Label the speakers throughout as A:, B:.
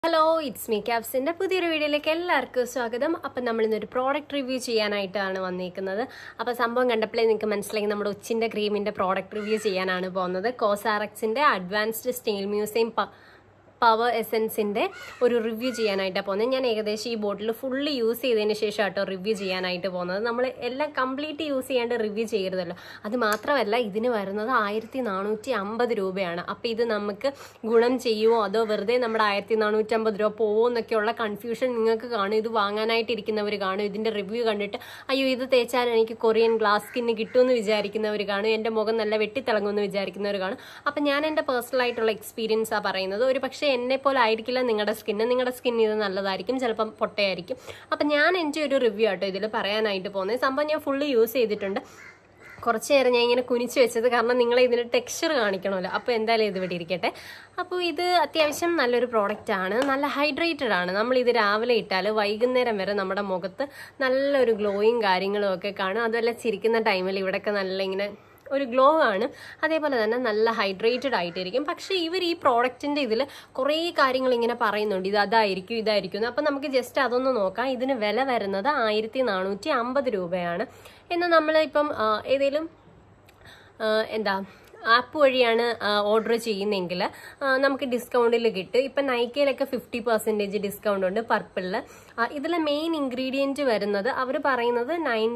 A: Hello, it's me Capsന്റെ പുതിയൊരു വീഡിയോയിലേക്ക് എല്ലാവർക്കും സ്വാഗതം. അപ്പോൾ നമ്മൾ ഇന്നൊരു പ്രോഡക്റ്റ് റിവ്യൂ ചെയ്യാനായിട്ടാണ് വന്നിരിക്കുന്നത്. അപ്പോൾ സംഭവം കണ്ടപ്പോഴേ നിങ്ങൾക്ക് മനസ്സിലായി നമ്മുടെ ഉച്ചിന്റെ ക്രീമിന്റെ പ്രോഡക്റ്റ് റിവ്യൂ ചെയ്യാനാണ് പോകുന്നത്. കോസാറക്സിന്റെ അഡ്വാൻസ്ഡ് സ്റ്റീൽ മ്യൂസിയം പവർ എസൻസിന്റെ ഒരു റിവ്യൂ ചെയ്യാനായിട്ടാണ് പോകുന്നത്. ഞാൻ ഏകദേശം ഈ ബോട്ടിൽ ഫുള്ള് യൂസ് ചെയ്തതിന് ശേഷം ആട്ടോ റിവ്യൂ ചെയ്യാനായിട്ട് പോകുന്നത്. നമ്മൾ എല്ലാം കംപ്ലീറ്റ് യൂസ് ചെയ്യാണ്ട് റിവ്യൂ ചെയ്യരുതല്ലോ. അത് മാത്രമല്ല ഇതിന് വരുന്നത് 1450 രൂപയാണ്. അപ്പോൾ ഇത് നമുക്ക് ഗുണം ചെയ്യുമോ അതോ വെറുതെ നമ്മുടെ 1450 രൂപ പോവോ എന്നൊക്കെയുള്ള കൺഫ്യൂഷൻ നിങ്ങൾക്ക് കാണും. ഇത് വാങ്ങാനായിട്ടിരിക്കുന്നവർ കാണും. ഇതിന്റെ റിവ്യൂ കണ്ടിട്ട് അയ്യോ ഇത് തേച്ചാൽ എനിക്ക് കൊറിയൻ ഗ്ലാസ് സ്കിന്ന് കിട്ടുമെന്ന് വിചാരിക്കുന്നവർ കാണും. എൻ്റെ മുഖം നല്ല വെട്ടിത്തിളങ്ങുമെന്ന് വിചാരിക്കുന്നവർ കാണും. അപ്പം ഞാൻ എൻ്റെ പേഴ്സണൽ ആയിട്ടുള്ള എക്സ്പീരിയൻസാണ് പറയുന്നത്. ഒരു പക്ഷേ എന്നെ പോലെ ആയിരിക്കില്ല നിങ്ങളുടെ സ്കിൻ ഇത് നല്ലതായിരിക്കും, ചിലപ്പം പൊട്ടയായിരിക്കും. അപ്പം ഞാൻ എൻ്റെ ഒരു റിവ്യൂ ആട്ടോ ഇതിൽ പറയാനായിട്ട് പോകുന്നത്. സംഭവം ഞാൻ ഫുള്ള് യൂസ് ചെയ്തിട്ടുണ്ട്. കുറച്ച് നേരം ഞാൻ ഇങ്ങനെ കുനിച്ച് വെച്ചത് കാരണം നിങ്ങളെ ഇതിൻ്റെ ടെക്സ്ചർ കാണിക്കണമല്ലോ. അപ്പോൾ എന്തായാലും ഇത് ഇവിടെ ഇരിക്കട്ടെ. അപ്പോൾ ഇത് അത്യാവശ്യം നല്ലൊരു പ്രോഡക്റ്റ് ആണ്. നല്ല ഹൈഡ്രേറ്റഡ് ആണ്. നമ്മളിത് രാവിലെ ഇട്ടാൽ വൈകുന്നേരം വരെ നമ്മുടെ മുഖത്ത് നല്ലൊരു ഗ്ലോയും കാര്യങ്ങളും ഒക്കെ കാണും. അതുപോലെ ചിരിക്കുന്ന ടൈമിൽ ഇവിടെയൊക്കെ നല്ല ഇങ്ങനെ ഒരു ഗ്ലോ ആണ്. അതേപോലെ തന്നെ നല്ല ഹൈഡ്രേറ്റഡ് ആയിട്ടിരിക്കും. പക്ഷേ ഇവർ ഈ പ്രോഡക്റ്റിൻ്റെ ഇതിൽ കുറേ കാര്യങ്ങൾ ഇങ്ങനെ പറയുന്നുണ്ട്. ഇത് അതായിരിക്കും ഇതായിരിക്കും. അപ്പം നമുക്ക് ജസ്റ്റ് അതൊന്ന് നോക്കാം. ഇതിന് വില വരുന്നത് 1450 രൂപയാണ്. എന്നാൽ നമ്മളിപ്പം ഏതെങ്കിലും ആപ്പ് വഴിയാണ് ഓർഡർ ചെയ്യുന്നതെങ്കിൽ നമുക്ക് ഡിസ്കൗണ്ടിൽ കിട്ടും. ഇപ്പം നൈക്കയിലൊക്കെ 50% ഡിസ്കൗണ്ട് ഉണ്ട് പർപ്പിളിൽ. ഇതിലെ മെയിൻ ഇൻഗ്രീഡിയൻറ്റ് വരുന്നത് അവർ പറയുന്നത്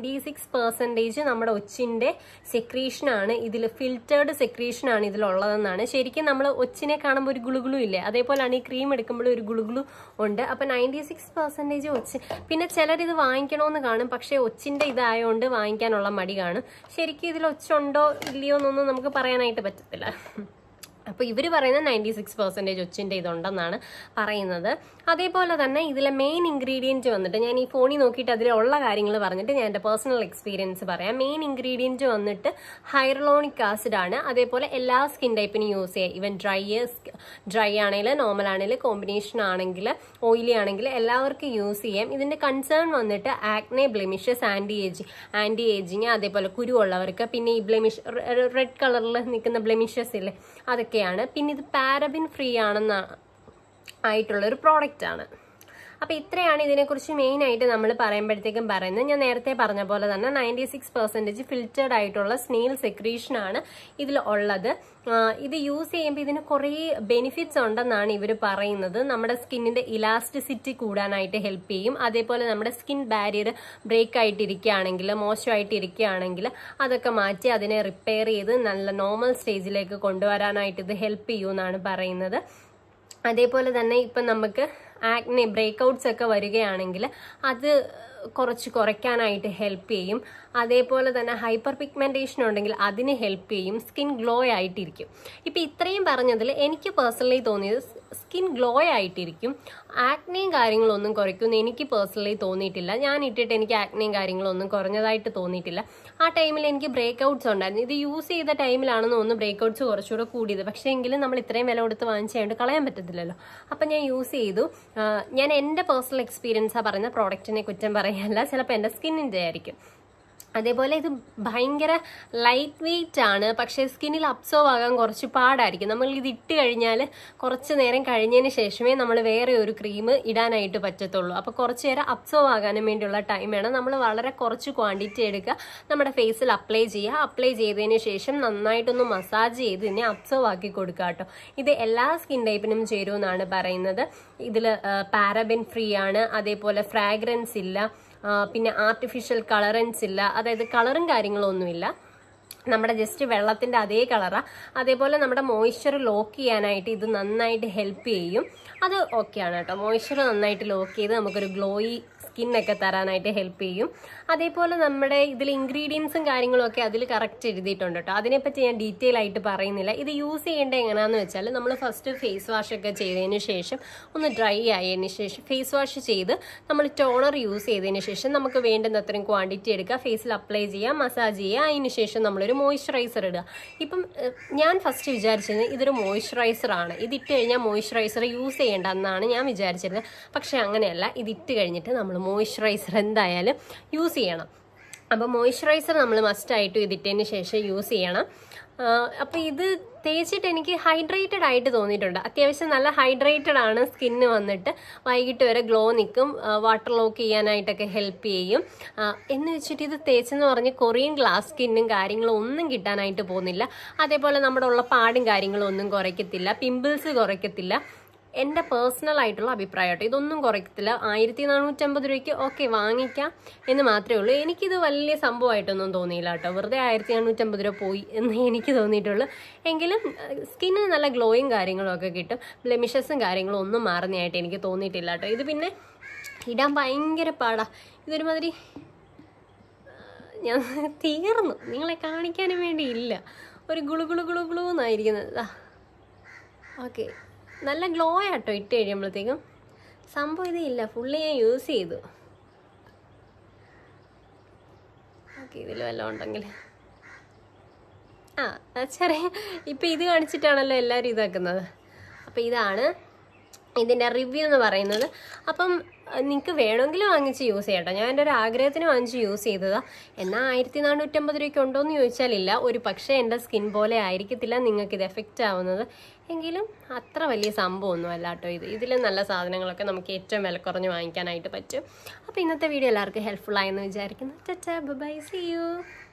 A: 96% നമ്മുടെ ഒച്ചിൻ്റെ സെക്രീഷനാണ്. ഇതിൽ ഫിൽറ്റേർഡ് സെക്രീഷനാണ് ഇതിലുള്ളതെന്നാണ്. ശരിക്കും നമ്മൾ ഒച്ചിനെ കാണുമ്പോൾ ഒരു ഗുളുഗുളു ഇല്ലേ, അതേപോലെയാണ് ഈ ക്രീം എടുക്കുമ്പോൾ ഒരു ഗുളുഗുളു ഉണ്ട്. അപ്പം 96% ഒച്ച്. പിന്നെ ചിലരിത് വാങ്ങിക്കണമെന്ന് കാണും, പക്ഷേ ഒച്ചിൻ്റെ ഇതായതുകൊണ്ട് വാങ്ങിക്കാനുള്ള മടി കാണും. ശരിക്കും ഇതിൽ ഒച്ചുണ്ടോ ഇല്ലയോ എന്നൊന്നും നമുക്ക് പറയാനായിട്ട് പറ്റത്തില്ല. അപ്പോൾ ഇവർ പറയുന്നത് 96% ഒച്ചിൻ്റെ ഇതുണ്ടെന്നാണ് പറയുന്നത്. അതേപോലെ തന്നെ ഇതിലെ മെയിൻ ഇൻഗ്രീഡിയൻറ്റ് വന്നിട്ട് ഞാൻ ഈ ഫോണിൽ നോക്കിയിട്ട് അതിലുള്ള കാര്യങ്ങൾ പറഞ്ഞിട്ട് ഞാൻ എൻ്റെ പേഴ്സണൽ എക്സ്പീരിയൻസ് പറയാം. മെയിൻ ഇൻഗ്രീഡിയൻറ്റ് വന്നിട്ട് ഹൈറലോണിക് ആസിഡ് ആണ്. അതേപോലെ എല്ലാ സ്കിൻ ടൈപ്പിനും യൂസ് ചെയ്യാം. ഈവൻ ഡ്രൈ ആണെങ്കിൽ, നോർമൽ ആണെങ്കിൽ, കോമ്പിനേഷൻ ആണെങ്കിൽ, ഓയിലി ആണെങ്കിൽ എല്ലാവർക്കും യൂസ് ചെയ്യാം. ഇതിൻ്റെ കൺസേൺ വന്നിട്ട് ആക്നെ, ബ്ലെമിഷസ്, ആൻറ്റി ഏജിങ്, അതേപോലെ കുരുവുള്ളവർക്ക്, പിന്നെ ഈ റെഡ് കളറിൽ നിൽക്കുന്ന ബ്ലെമിഷസ് ഇല്ലേ അതൊക്കെയാണ്. പിന്നെ ഇത് പാരബിൻ ഫ്രീ ആയിട്ടുള്ളൊരു പ്രോഡക്റ്റ് ആണ്. അപ്പോൾ ഇത്രയാണ് ഇതിനെക്കുറിച്ച് മെയിനായിട്ട് നമ്മൾ പറയുമ്പോഴത്തേക്കും പറയുന്നത്. ഞാൻ നേരത്തെ പറഞ്ഞ പോലെ തന്നെ 96% ഫിൽറ്റേർഡ് ആയിട്ടുള്ള സ്നീൽ സെക്രീഷനാണ് ഇതിൽ ഉള്ളത്. ഇത് യൂസ് ചെയ്യുമ്പോൾ ഇതിന് കുറേ ബെനിഫിറ്റ്സ് ഉണ്ടെന്നാണ് ഇവർ പറയുന്നത്. നമ്മുടെ സ്കിന്നിൻ്റെ ഇലാസ്റ്റിസിറ്റി കൂടാനായിട്ട് ഹെൽപ്പ് ചെയ്യും. അതേപോലെ നമ്മുടെ സ്കിൻ ബാരിയർ ബ്രേക്ക് ആയിട്ടിരിക്കുകയാണെങ്കിൽ, മോശമായിട്ടിരിക്കുകയാണെങ്കിൽ അതൊക്കെ മാറ്റി അതിനെ റിപ്പയർ ചെയ്ത് നല്ല നോർമൽ സ്റ്റേജിലേക്ക് കൊണ്ടുവരാനായിട്ട് ഇത് ഹെൽപ്പ് ചെയ്യുമെന്നാണ് പറയുന്നത്. അതേപോലെ തന്നെ ഇപ്പം നമുക്ക് ആക്നെ ബ്രേക്ക്ഔട്ട്സ് ഒക്കെ വരികയാണെങ്കിൽ അത് കുറയ്ക്കാനായിട്ട് ഹെൽപ്പ് ചെയ്യും. അതേപോലെ തന്നെ ഹൈപ്പർ പിഗ്മെന്റേഷൻ ഉണ്ടെങ്കിൽ അതിന് ഹെൽപ്പ് ചെയ്യും. സ്കിൻ ഗ്ലോ ആയിട്ടിരിക്കും. ഇപ്പം ഇത്രയും പറഞ്ഞതിൽ എനിക്ക് പേഴ്സണലി തോന്നിയത് സ്കിൻ ഗ്ലോ ആയിട്ടിരിക്കും. ആക്നെയും കാര്യങ്ങളൊന്നും കുറയ്ക്കുമെന്ന് എനിക്ക് പേഴ്സണലി തോന്നിയിട്ടില്ല. ഞാൻ ഇട്ടിട്ട് എനിക്ക് ആക്നെയും കാര്യങ്ങളൊന്നും കുറഞ്ഞതായിട്ട് തോന്നിയിട്ടില്ല. ആ ടൈമിൽ എനിക്ക് ബ്രേക്ക്ഔട്ട്സ് ഉണ്ടായിരുന്നു. ഇത് യൂസ് ചെയ്ത ടൈമിലാണെന്ന് തോന്നുന്നു ബ്രേക്ക്ഔട്ട്സ് കുറച്ചുകൂടെ കൂടിയത്. പക്ഷേ എങ്കിലും നമ്മൾ ഇത്രയും വില കൊടുത്ത് വാങ്ങിച്ചായിട്ട് കളയാൻ പറ്റത്തില്ലല്ലോ. അപ്പം ഞാൻ യൂസ് ചെയ്തു. ഞാൻ എൻ്റെ പേഴ്സണൽ എക്സ്പീരിയൻസാണ് പറയുന്ന, പ്രോഡക്റ്റിനെ കുറ്റം പറയാനല്ല. ചിലപ്പോൾ എൻ്റെ സ്കിന്നിൻ്റെ ആയിരിക്കും. അതേപോലെ ഇത് ഭയങ്കര ലൈറ്റ് വെയിറ്റ് ആണ്. പക്ഷേ സ്കിന്നിൽ അബ്സോർവ് ആകാൻ കുറച്ച് പാടായിരിക്കും. നമ്മൾ ഇത് ഇട്ട് കഴിഞ്ഞാൽ കുറച്ച് നേരം കഴിഞ്ഞതിന് ശേഷമേ നമ്മൾ വേറെ ഒരു ക്രീം ഇടാനായിട്ട് പറ്റത്തുള്ളൂ. അപ്പോൾ കുറച്ച് നേരം അബ്സോർവ് ആകാനും വേണ്ടിയുള്ള ടൈം വേണം. നമ്മൾ വളരെ കുറച്ച് ക്വാണ്ടിറ്റി എടുക്കുക, നമ്മുടെ ഫേസിൽ അപ്ലൈ ചെയ്യുക. അപ്ലൈ ചെയ്തതിന് ശേഷം നന്നായിട്ടൊന്ന് മസാജ് ചെയ്ത് ഇതിനെ അബ്സോർവ് ആക്കി കൊടുക്കുക കേട്ടോ. ഇത് എല്ലാ സ്കിൻ ടൈപ്പിനും ചേരുമെന്നാണ് പറയുന്നത്. ഇതിൽ പാരബിൻ ഫ്രീ ആണ്. അതേപോലെ ഫ്രാഗ്രൻസ് ഇല്ല. പിന്നെ ആർട്ടിഫിഷ്യൽ കളറൻസ് ഇല്ല. അതായത് കളറും കാര്യങ്ങളൊന്നുമില്ല. നമ്മുടെ ജസ്റ്റ് വെള്ളത്തിൻ്റെ അതേ കളറാണ്. അതേപോലെ നമ്മുടെ മോയ്സ്ചർ ലോക്ക് ചെയ്യാനായിട്ട് ഇത് നന്നായിട്ട് ഹെൽപ്പ് ചെയ്യും. അത് ഓക്കെയാണ് കേട്ടോ. മോയ്സ്ചർ നന്നായിട്ട് ലോക്ക് ചെയ്ത് നമുക്കൊരു ഗ്ലോയി സ്കിന്നൊക്കെ തരാനായിട്ട് ഹെൽപ്പ് ചെയ്യും. അതേപോലെ നമ്മുടെ ഇതിൽ ഇൻഗ്രീഡിയൻസും കാര്യങ്ങളും ഒക്കെ അതിൽ കറക്റ്റ് എഴുതിയിട്ടുണ്ട് കേട്ടോ. അതിനെപ്പറ്റി ഞാൻ ഡീറ്റെയിൽ ആയിട്ട് പറയുന്നില്ല. ഇത് യൂസ് ചെയ്യേണ്ടത് എങ്ങനെയാണെന്ന് വെച്ചാൽ നമ്മൾ ഫസ്റ്റ് ഫേസ് വാഷ് ഒക്കെ ചെയ്തതിന് ശേഷം ഒന്ന് ഡ്രൈ ആയതിന് ശേഷം ഫേസ് വാഷ് ചെയ്ത് നമ്മൾ ടോണർ യൂസ് ചെയ്തതിന് ശേഷം നമുക്ക് വേണ്ടുന്ന അത്രയും ക്വാണ്ടിറ്റി എടുക്കുക, ഫേസിൽ അപ്ലൈ ചെയ്യുക, മസാജ് ചെയ്യുക. അതിന് ശേഷം നമ്മളൊരു മോയ്സ്ചറൈസർ ഇടുക. ഇപ്പം ഞാൻ ഫസ്റ്റ് വിചാരിച്ചിരുന്നത് ഇതൊരു മോയ്സ്ചറൈസറാണ്, ഇതിട്ട് കഴിഞ്ഞാൽ മോയ്സ്ചറൈസർ യൂസ് ചെയ്യേണ്ട എന്നാണ് ഞാൻ വിചാരിച്ചിരുന്നത്. പക്ഷേ അങ്ങനെയല്ല. ഇതിട്ട് കഴിഞ്ഞിട്ട് നമ്മൾ മോയ്സ്ചറൈസർ എന്തായാലും യൂസ് ചെയ്യണം. അപ്പോൾ മോയ്സ്ചറൈസർ നമ്മൾ മസ്റ്റായിട്ട് ഇതിട്ടതിന് ശേഷം യൂസ് ചെയ്യണം. അപ്പോൾ ഇത് തേച്ചിട്ട് എനിക്ക് ഹൈഡ്രേറ്റഡ് ആയിട്ട് തോന്നിയിട്ടുണ്ട്. അത്യാവശ്യം നല്ല ഹൈഡ്രേറ്റഡ് ആണ് സ്കിന്ന് വന്നിട്ട്. വൈകിട്ട് വരെ ഗ്ലോ നിൽക്കും, വാട്ടർ ലോക്ക് ചെയ്യാനായിട്ടൊക്കെ ഹെൽപ്പ് ചെയ്യും. എന്ന് വെച്ചിട്ട് ഇത് തേച്ചെന്ന് പറഞ്ഞ് കൊറിയൻ ഗ്ലാസ് സ്കിന്നും കാര്യങ്ങളും ഒന്നും കിട്ടാനായിട്ട് പോകുന്നില്ല. അതേപോലെ നമ്മുടെ ഉള്ള പാടും കാര്യങ്ങളും ഒന്നും കുറയ്ക്കത്തില്ല, പിമ്പിൾസ് കുറയ്ക്കത്തില്ല. എൻ്റെ പേഴ്സണൽ ആയിട്ടുള്ള അഭിപ്രായം കേട്ടോ. ഇതൊന്നും കുറയ്ക്കത്തില്ല. 1450 രൂപയ്ക്ക് ഓക്കെ വാങ്ങിക്കാം എന്ന് മാത്രമേ ഉള്ളൂ. എനിക്കിത് വലിയ സംഭവമായിട്ടൊന്നും തോന്നിയില്ല കേട്ടോ. വെറുതെ 1450 രൂപ പോയി എന്ന് എനിക്ക് തോന്നിയിട്ടുള്ളൂ. എങ്കിലും സ്കിന്നിന് നല്ല ഗ്ലോയും കാര്യങ്ങളും ഒക്കെ കിട്ടും. ബ്ലെമിഷസും കാര്യങ്ങളും ഒന്നും മാറുന്നതായിട്ട് എനിക്ക് തോന്നിയിട്ടില്ല കേട്ടോ. ഇത് പിന്നെ ഇടാൻ ഭയങ്കര പാടാ. ഇതൊരുമാതിരി ഞാൻ തീർന്നു, നിങ്ങളെ കാണിക്കാനും വേണ്ടി ഇല്ല. ഒരു ഗുളു എന്നായിരിക്കുന്നത്. ഓക്കെ, നല്ല ഗ്ലോ ആട്ടോ ഇട്ട് കഴിയുമ്പോഴത്തേക്കും. സംഭവം ഇതില്ല, ഫുള്ളി ഞാൻ യൂസ് ചെയ്തു. ഓക്കെ, ഇതിൽ വല്ലതും ഉണ്ടെങ്കിൽ ചെറിയ ഇപ്പം ഇത് കാണിച്ചിട്ടാണല്ലോ എല്ലാവരും ഇതാക്കുന്നത്. അപ്പം ഇതാണ് ഇതിൻ്റെ റിവ്യൂ എന്ന് പറയുന്നത്. അപ്പം നിങ്ങൾക്ക് വേണമെങ്കിൽ വാങ്ങിച്ച് യൂസ് ചെയ്യട്ടോ. ഞാൻ എൻ്റെ ഒരു ആഗ്രഹത്തിന് വാങ്ങിച്ച് യൂസ് ചെയ്തതാണ്. എന്നാൽ 1450 രൂപയ്ക്ക് ഉണ്ടോ എന്ന് ചോദിച്ചാലില്ല. ഒരു പക്ഷേ എൻ്റെ സ്കിൻ പോലെ ആയിരിക്കത്തില്ല നിങ്ങൾക്കിത് എഫക്റ്റ് ആവുന്നത്. എങ്കിലും അത്ര വലിയ സംഭവമൊന്നും അല്ല കേട്ടോ ഇത്. ഇതിലും നല്ല സാധനങ്ങളൊക്കെ നമുക്ക് ഏറ്റവും വില കുറഞ്ഞ് വാങ്ങിക്കാനായിട്ട് പറ്റും. അപ്പോൾ ഇന്നത്തെ വീഡിയോ എല്ലാവർക്കും ഹെൽപ്ഫുൾ ആയെന്ന് വിചാരിക്കുന്നു. Tata, bye, see U.